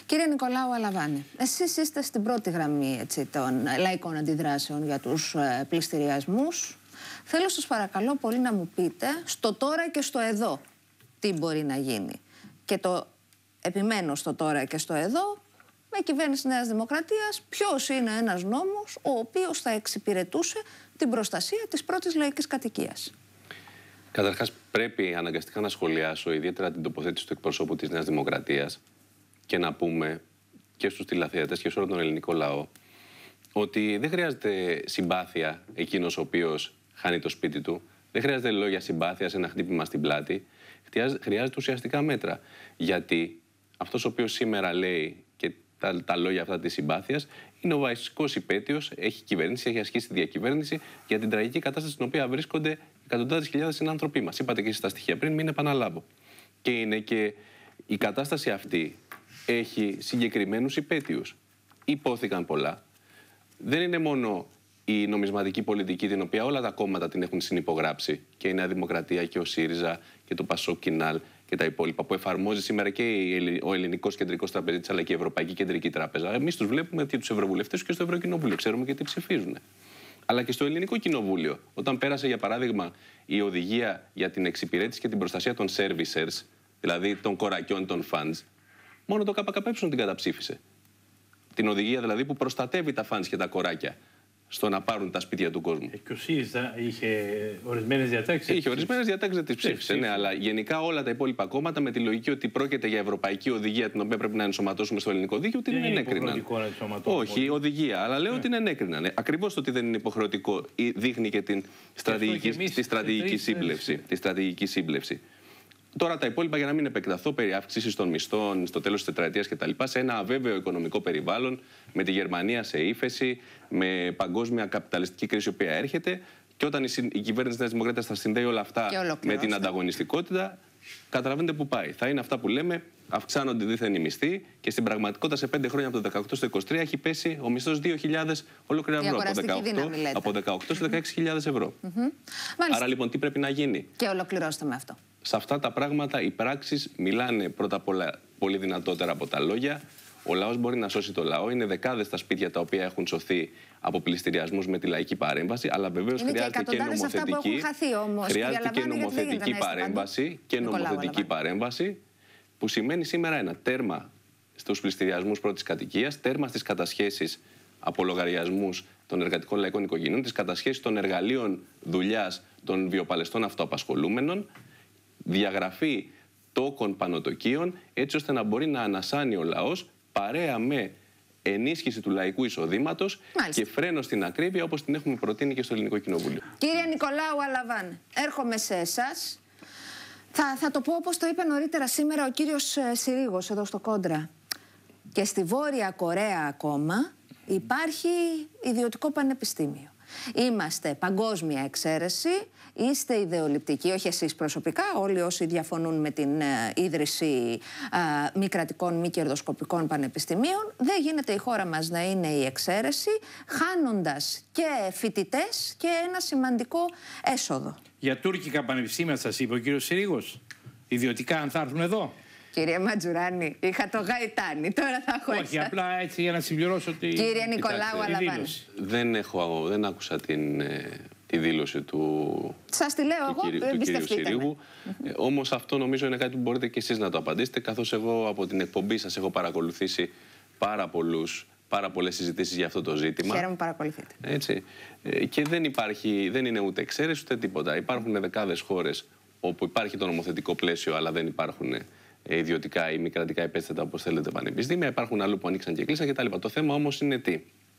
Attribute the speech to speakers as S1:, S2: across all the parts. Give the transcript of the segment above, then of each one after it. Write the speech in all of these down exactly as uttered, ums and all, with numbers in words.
S1: Κύριε Νικολάου Αλαβάνη, εσείς είστε στην πρώτη γραμμή έτσι, των λαϊκών αντιδράσεων για τους ε, πληστηριασμούς. Θέλω σας παρακαλώ πολύ να μου πείτε στο τώρα και στο εδώ τι μπορεί να γίνει. Και το επιμένω στο τώρα και στο εδώ, με κυβέρνηση Νέας Δημοκρατίας, ποιος είναι ένας νόμος ο οποίος θα εξυπηρετούσε την προστασία της πρώτης λαϊκής κατοικίας.
S2: Καταρχάς, πρέπει αναγκαστικά να σχολιάσω ιδιαίτερα την τοποθέτηση του εκπροσώπου της Νέας Δημοκρατίας και να πούμε και στους τηλεθεατές και σε όλο τον ελληνικό λαό ότι δεν χρειάζεται συμπάθεια εκείνος ο οποίος χάνει το σπίτι του, δεν χρειάζεται λόγια συμπάθειας, ένα χτύπημα στην πλάτη, χρειάζεται ουσιαστικά μέτρα. Γιατί αυτός ο οποίος σήμερα λέει και τα, τα λόγια αυτά της συμπάθειας είναι ο βασικός υπέτειος, έχει κυβέρνηση, έχει ασκήσει τη διακυβέρνηση για την τραγική κατάσταση στην οποία βρίσκονται εκατοντάδες χιλιάδες συνάνθρωποι μας. Είπατε και εσείς τα στοιχεία πριν, μην επαναλάβω. Και είναι και η κατάσταση αυτή έχει συγκεκριμένους υπέτειους. Υπόθηκαν πολλά. Δεν είναι μόνο η νομισματική πολιτική, την οποία όλα τα κόμματα την έχουν συνυπογράψει, και η Νέα Δημοκρατία και ο ΣΥΡΙΖΑ και το ΠΑΣΟΚ Κινάλ και τα υπόλοιπα, που εφαρμόζει σήμερα και ο Ελληνικός Κεντρικός Τραπεζίτης αλλά και η Ευρωπαϊκή Κεντρική Τράπεζα. Εμείς τους βλέπουμε και τους Ευρωβουλευτές και στο Ευρωκοινοβούλιο. Ξέρουμε και τι ψηφίζουν. Αλλά και στο Ελληνικό Κοινοβούλιο, όταν πέρασε για παράδειγμα η οδηγία για την εξυπηρέτηση και την προστασία των servicers, δηλαδή των κορακιών των funds, μόνο το ΚΚΕ την καταψήφισε. Την οδηγία δηλαδή που προστατεύει τα funds και τα κοράκια στο να πάρουν τα σπίτια του κόσμου.
S3: Και ο ΣΥΡΙΖΑ είχε ορισμένες διατάξεις.
S2: Είχε ορισμένες διατάξεις, δεν τις ψήφισε. Ναι, αλλά γενικά όλα τα υπόλοιπα κόμματα με τη λογική ότι πρόκειται για ευρωπαϊκή οδηγία την οποία πρέπει να ενσωματώσουμε στο ελληνικό δίκαιο, την ενέκριναν. Όχι, οδηγία, αλλά λέω ότι την ενέκριναν. Ακριβώς το ότι δεν είναι υποχρεωτικό δείχνει και την στρατηγική σύμπλευση. Τώρα τα υπόλοιπα, για να μην επεκταθώ, περί αύξησης των μισθών στο τέλος της τετραετίας κτλ. Σε ένα αβέβαιο οικονομικό περιβάλλον, με τη Γερμανία σε ύφεση, με παγκόσμια καπιταλιστική κρίση η οποία έρχεται, και όταν η κυβέρνηση της Νέας Δημοκρατίας θα συνδέει όλα αυτά με την ανταγωνιστικότητα, καταλαβαίνετε που πάει. Θα είναι αυτά που λέμε, αυξάνονται δίθεν οι μισθοί και στην πραγματικότητα σε πέντε χρόνια από το δεκαοκτώ στο είκοσι τρία έχει πέσει ο μισθός δύο χιλιάδες ολόκληρα ευρώ. Από δεκαοκτώ, από δεκαοκτώ σε δεκαέξι χιλιάδες ευρώ. Mm-hmm. Άρα λοιπόν τι πρέπει να γίνει.
S1: Και ολοκληρώστε με αυτό.
S2: Σε αυτά τα πράγματα οι πράξεις μιλάνε πρώτα απ' όλα πολύ δυνατότερα από τα λόγια. Ο λαός μπορεί να σώσει το λαό. Είναι δεκάδες τα σπίτια τα οποία έχουν σωθεί από πληστηριασμούς με τη λαϊκή παρέμβαση. Αλλά βεβαίως χρειάζεται και, και νομοθετική,
S1: όμως,
S2: χρειάζεται και νομοθετική παρέμβαση, και νομοθετική παρέμβαση, που σημαίνει σήμερα ένα τέρμα στους πληστηριασμούς πρώτης κατοικίας, τέρμα στις κατασχέσεις από λογαριασμούς των εργατικών λαϊκών οικογενειών, τις κατασχέσεις των εργαλείων δουλειάς των βιοπαλαιστών αυτοαπασχολούμενων, διαγραφή τόκων πανωτοκίων, έτσι ώστε να μπορεί να ανασάνει ο λαός παρέα με ενίσχυση του λαϊκού εισοδήματος και φρένο στην ακρίβεια, όπως την έχουμε προτείνει και στο Ελληνικό Κοινοβούλιο.
S1: Κύριε Νικολάου Αλαβάνη, έρχομαι σε εσάς. Θα, θα το πω όπως το είπε νωρίτερα σήμερα ο κύριος Συρίγος εδώ στο Κόντρα. Και στη Βόρεια Κορέα ακόμα υπάρχει ιδιωτικό πανεπιστήμιο. Είμαστε παγκόσμια εξαίρεση, είστε ιδεολειπτικοί, όχι εσείς προσωπικά, όλοι όσοι διαφωνούν με την ε, ίδρυση ε, μη κρατικών, μη κερδοσκοπικών πανεπιστημίων. Δεν γίνεται η χώρα μας να είναι η εξαίρεση, χάνοντας και φοιτητές και ένα σημαντικό έσοδο.
S3: Για τουρκικά πανεπιστήμια σας είπε ο κύριος Συρίγος, ιδιωτικά αν θα έρθουν εδώ.
S1: Κύριε Ματζουράνη, είχα το Γαϊτάνι, τώρα θα έχω
S3: Όχι, απλά έτσι για να συμπληρώσω τη...
S1: Κύριε Νικολάου Αλαβάνη.
S2: Δεν, έχω, δεν άκουσα την, τη δήλωση του,
S1: σας τη λέω
S2: του,
S1: εγώ,
S2: του κύριου Συρίγου. ε, όμως αυτό νομίζω είναι κάτι που μπορείτε και εσείς να το απαντήσετε, καθώς εγώ από την εκπομπή σας έχω παρακολουθήσει πάρα, πολλούς, πάρα πολλές συζητήσεις για αυτό το ζήτημα.
S1: Χαίρομαι που παρακολουθείτε.
S2: Έτσι. Ε, και δεν, υπάρχει, δεν είναι ούτε εξαίρεση ούτε τίποτα. Υπάρχουν δεκάδες χώρες όπου υπάρχει το νομοθετικό πλαίσιο, αλλά δεν υπάρχουν ιδιωτικά ή μη κρατικά υπέσθετα, όπως θέλετε, πανεπιστήμια. Υπάρχουν αλλού που ανοίξαν και κλείσαν κτλ. Το θέμα όμως είναι τι.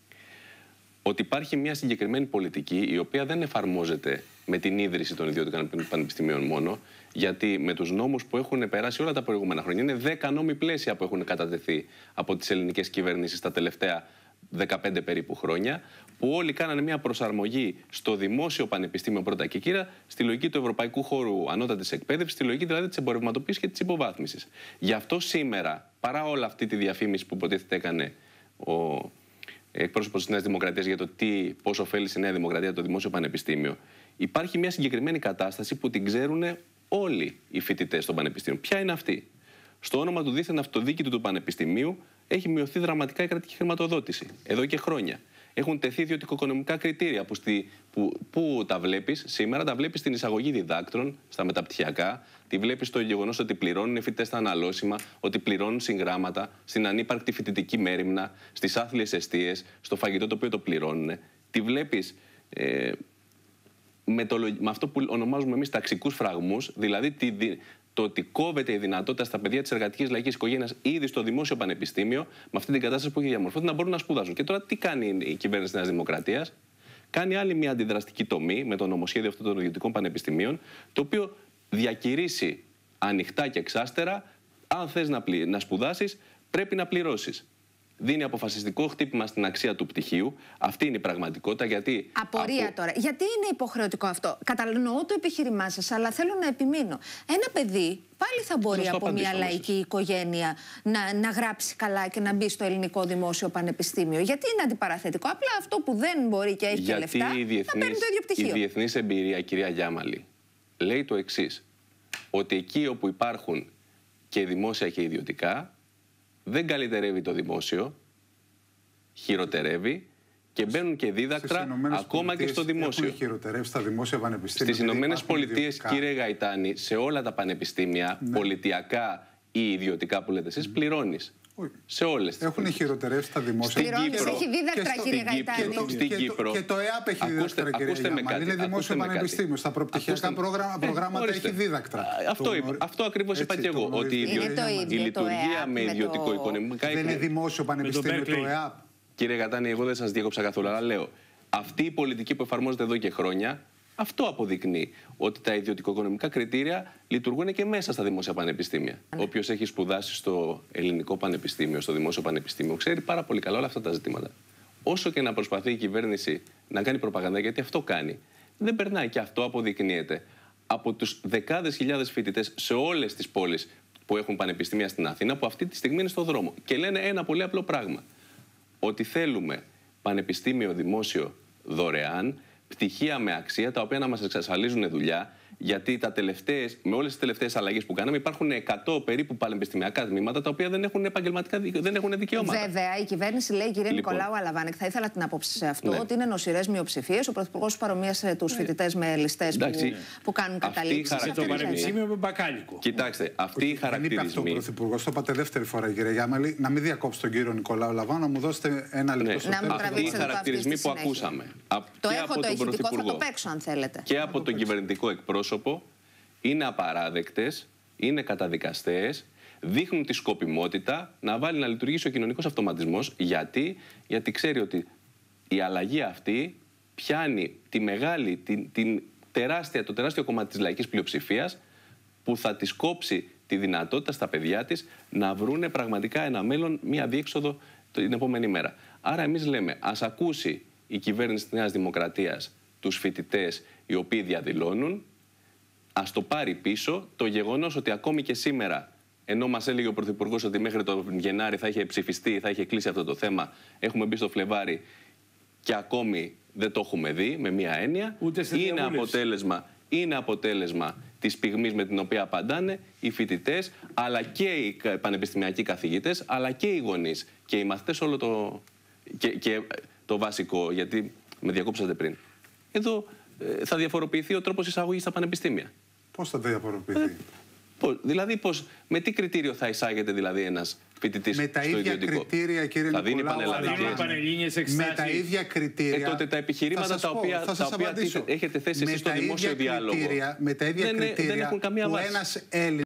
S2: Ότι υπάρχει μια συγκεκριμένη πολιτική η οποία δεν εφαρμόζεται με την ίδρυση των ιδιωτικών πανεπιστημίων μόνο, γιατί με τους νόμους που έχουν περάσει όλα τα προηγούμενα χρόνια, είναι δέκα νόμοι πλαίσια που έχουν κατατεθεί από τις ελληνικές κυβερνήσεις τα τελευταία δεκαπέντε περίπου χρόνια, που όλοι κάνανε μια προσαρμογή στο δημόσιο πανεπιστήμιο πρώτα και κύρα, στη λογική του ευρωπαϊκού χώρου ανώτατης εκπαίδευσης, στη λογική δηλαδή της εμπορευματοποίησης και της υποβάθμισης. Γι' αυτό σήμερα, παρά όλα αυτή τη διαφήμιση που υποτίθεται έκανε ο εκπρόσωπος της Νέας Δημοκρατίας για το τι, πώς ωφέλησε η Νέα Δημοκρατία το δημόσιο πανεπιστήμιο, υπάρχει μια συγκεκριμένη κατάσταση που την ξέρουν όλοι οι φοιτητές των πανεπιστήμιων. Ποια είναι αυτή? Στο όνομα του δίθεν αυτοδίκητου του πανεπιστημίου έχει μειωθεί δραματικά η κρατική χρηματοδότηση. Εδώ και χρόνια. Έχουν τεθεί ιδιωτικο-οικονομικά κριτήρια που, στη, που, που τα βλέπεις σήμερα, τα βλέπεις στην εισαγωγή διδάκτρων, στα μεταπτυχιακά, τη βλέπεις στο γεγονός ότι πληρώνουν οι φοιτητές τα αναλώσιμα, ότι πληρώνουν συγγράμματα, στην ανύπαρκτη φοιτητική μέριμνα, στις άθλιες εστίες, στο φαγητό το οποίο το πληρώνουν. Τη βλέπεις ε, με, το, με αυτό που ονομάζουμε εμείς ταξικούς φραγμούς, δηλαδή τη, το ότι κόβεται η δυνατότητα στα παιδιά της εργατικής λαϊκής οικογένειας ήδη στο δημόσιο πανεπιστήμιο, με αυτή την κατάσταση που έχει διαμορφωθεί, να μπορούν να σπουδάσουν. Και τώρα τι κάνει η κυβέρνηση της Νέας Δημοκρατίας? Κάνει άλλη μια αντιδραστική τομή με το νομοσχέδιο αυτών των ιδιωτικών πανεπιστημίων, το οποίο διακηρύσει ανοιχτά και εξάστερα, αν θες να, πλη... να σπουδάσεις, πρέπει να πληρώσεις. Δίνει αποφασιστικό χτύπημα στην αξία του πτυχίου. Αυτή είναι η πραγματικότητα. Γιατί.
S1: Απορία από... τώρα. Γιατί είναι υποχρεωτικό αυτό? Κατανοώ το επιχείρημά σας, αλλά θέλω να επιμείνω. Ένα παιδί πάλι θα μπορεί από μια λαϊκή οικογένεια να, να γράψει καλά και να μπει στο ελληνικό δημόσιο πανεπιστήμιο. Γιατί είναι αντιπαραθετικό? Απλά αυτό που δεν μπορεί και έχει
S2: γιατί
S1: και λεφτά,
S2: διεθνής,
S1: θα παίρνει το ίδιο πτυχίο.
S2: Η διεθνής εμπειρία, κυρία Γιάμαλη, λέει το εξής. Ότι εκεί όπου υπάρχουν και δημόσια και ιδιωτικά, δεν καλυτερεύει το δημόσιο, χειροτερεύει και μπαίνουν και δίδακτρα ακόμα και στο δημόσιο.
S4: Έχουν χειροτερεύσει στα δημόσια πανεπιστήμια.
S2: Στις Ηνωμένες Πολιτείες, κύριε Γαϊτάνη, σε όλα τα πανεπιστήμια, ναι, πολιτιακά ή ιδιωτικά που λέτε εσείς, πληρώνεις. Σε όλες τις.
S4: Έχουν χειροτερεύσει τα δημόσια.
S1: Στην Κύπρο. Έχει δίδακτρα, κύριε Γαϊτάνη.
S2: Στην Κύπρο.
S4: Και το ΕΑΠ έχει δίδακτρα, κύριε Γιάμαλη. Είναι δημόσιο πανεπιστήμιο. Στα προπτυχιακά προγράμματα έχει δίδακτρα.
S2: Αυτό ακριβώς είπα και εγώ. Ότι η λειτουργία με ιδιωτικό οικονομικά.
S4: Δεν είναι δημόσιο πανεπιστήμιο το ΕΑΠ.
S2: Κύριε Γαϊτάνη, εγώ δεν σας διέκοψα καθόλου, αλλά λέω. Αυτή η πολιτική που εφαρμόζεται εδώ και χρόνια, αυτό αποδεικνύει ότι τα ιδιωτικο-οικονομικά κριτήρια λειτουργούν και μέσα στα δημόσια πανεπιστήμια. Όποιος έχει σπουδάσει στο ελληνικό πανεπιστήμιο, στο δημόσιο πανεπιστήμιο, ξέρει πάρα πολύ καλά όλα αυτά τα ζητήματα. Όσο και να προσπαθεί η κυβέρνηση να κάνει προπαγάνδα, γιατί αυτό κάνει, δεν περνάει. Και αυτό αποδεικνύεται από τους δεκάδες χιλιάδες φοιτητές σε όλες τις πόλεις που έχουν πανεπιστήμια στην Αθήνα, που αυτή τη στιγμή είναι στο δρόμο. Και λένε ένα πολύ απλό πράγμα. Ότι θέλουμε πανεπιστήμιο δημόσιο δωρεάν, πτυχία με αξία, τα οποία να μας εξασφαλίζουν δουλειά, γιατί τα τελευταίες, με όλες τις τελευταίες αλλαγές που κάναμε υπάρχουν εκατό περίπου πανεπιστημιακά τμήματα τα οποία δεν έχουν επαγγελματικά, δεν έχουν δικαιώματα.
S1: Βέβαια, η κυβέρνηση λέει, κύριε λοιπόν, Νικολάου Αλαβάνεκ, θα ήθελα την άποψη σε αυτό, ναι, ότι είναι νοσηρές μειοψηφίες. Ο Πρωθυπουργός παρομοίασε τους φοιτητές με ληστές που, που κάνουν καταλήψεις.
S3: Και το πανεπιστήμιο με μπακάλικο.
S2: Κοιτάξτε, αυτοί οι χαρακτηρισμοί.
S4: Δεν είπε αυτό ο Πρωθυπουργός, το είπατε δεύτερη φορά, κύριε Γιάμαλη. Να μην διακόψω τον κύριο Νικολάου Αλαβάνεκ, να μου δώσετε ένα λεπτό στο τέλος.
S2: Αυτοί οι χαρακτηρισμοί που ακούσαμε.
S1: Το έχω το ηχητικό, θα το παίξω αν θέλετε.
S2: Και από τον κυβερνητικό εκπρόσωπο είναι απαράδεκτες, είναι καταδικαστές, δείχνουν τη σκοπιμότητα να βάλει να λειτουργήσει ο κοινωνικός αυτοματισμός. Γιατί, Γιατί ξέρει ότι η αλλαγή αυτή πιάνει τη μεγάλη, την, την τεράστια, το τεράστιο κομμάτι της λαϊκής πλειοψηφίας που θα της κόψει τη δυνατότητα στα παιδιά της να βρούνε πραγματικά ένα μέλλον, μία διέξοδο την επόμενη μέρα. Άρα εμείς λέμε, ας ακούσει η κυβέρνηση της Νέας Δημοκρατίας τους φοιτητές οι οποίοι διαδηλώνουν, ας το πάρει πίσω το γεγονός ότι ακόμη και σήμερα, ενώ μας έλεγε ο Πρωθυπουργός ότι μέχρι τον Γενάρη θα είχε ψηφιστεί, θα είχε κλείσει αυτό το θέμα, έχουμε μπει στο Φλεβάρι και ακόμη δεν το έχουμε δει με μία έννοια. Είναι αποτέλεσμα, είναι αποτέλεσμα της πυγμής με την οποία απαντάνε οι φοιτητές, αλλά και οι πανεπιστημιακοί καθηγητές, αλλά και οι γονείς και οι μαθητές, όλο το, και, και το βασικό, γιατί με διακόψατε πριν. Εδώ ε, θα διαφοροποιηθεί ο τρόπος εισαγωγής στα πανεπιστήμια.
S4: Πώς θα διαφοροποιηθεί?
S2: Ε, πώς, δηλαδή, πώς, με τι κριτήριο θα εισάγεται δηλαδή ένας φοιτητής στο ιδιωτικό?
S4: Με τα ίδια κριτήρια, κύριε
S2: θα
S4: Νικολάου,
S3: πανελλήνιες
S4: με τα ίδια κριτήρια.
S2: Ε, τότε τα επιχειρήματα τα οποία, πω, τα οποία έχετε θέσει εσείς στο δημόσιο διάλογο
S4: με τα ίδια
S2: δεν,
S4: κριτήρια
S2: δεν έχουν καμία
S4: που
S2: βάση.
S4: ένας Έλληνας